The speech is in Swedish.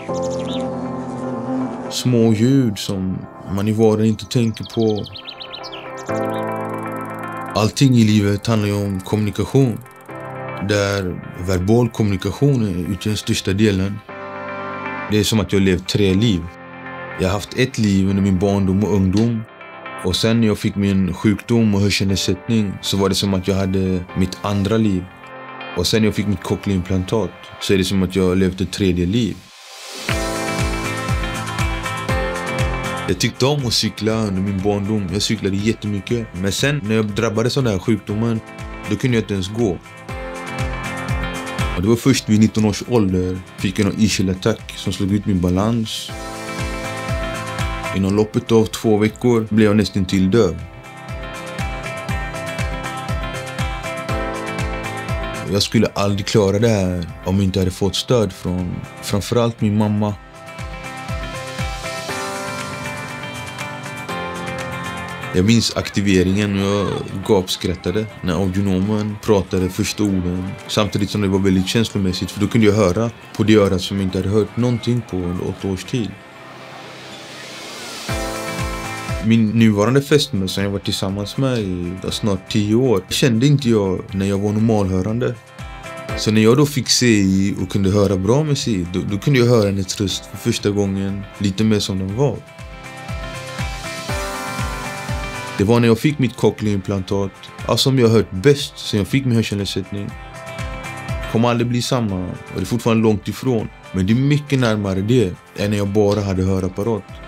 Små ljud som man i vardagen inte tänker på. Allting i livet handlar ju om kommunikation. Där verbal kommunikation utgör den största delen. Det är som att jag levt 3 liv. Jag har haft ett liv under min barndom och ungdom. Och sen när jag fick min sjukdom och hörselnedsättning så var det som att jag hade mitt andra liv. Och sen när jag fick mitt cochleaimplantat så är det som att jag levt ett 3:e liv. Jag tyckte om att cykla under min barndom. Jag cyklade jättemycket. Men sen när jag drabbades av den här sjukdomen, då kunde jag inte ens gå. Och det var först vid 19 års ålder fick jag en yrselattack som slog ut min balans. Inom loppet av 2 veckor blev jag nästan till död. Jag skulle aldrig klara det här om jag inte hade fått stöd från framförallt min mamma. Jag minns aktiveringen och jag gapskrattade när audionomen pratade första orden. Samtidigt som det var väldigt känslomässigt, för då kunde jag höra på det örat som jag inte hade hört någonting på under 8 års tid. Min nuvarande fästmö som jag var tillsammans med i snart 10 år kände inte jag när jag var normalhörande. Så när jag då fick se och kunde höra bra musik, då kunde jag höra hennes röst för första gången lite mer som den var. Det var när jag fick mitt cochleaimplantat, som jag hört bäst sen jag fick min hörselnedsättning. Det kommer aldrig bli samma och det är fortfarande långt ifrån. Men det är mycket närmare det än när jag bara hade hörapparat.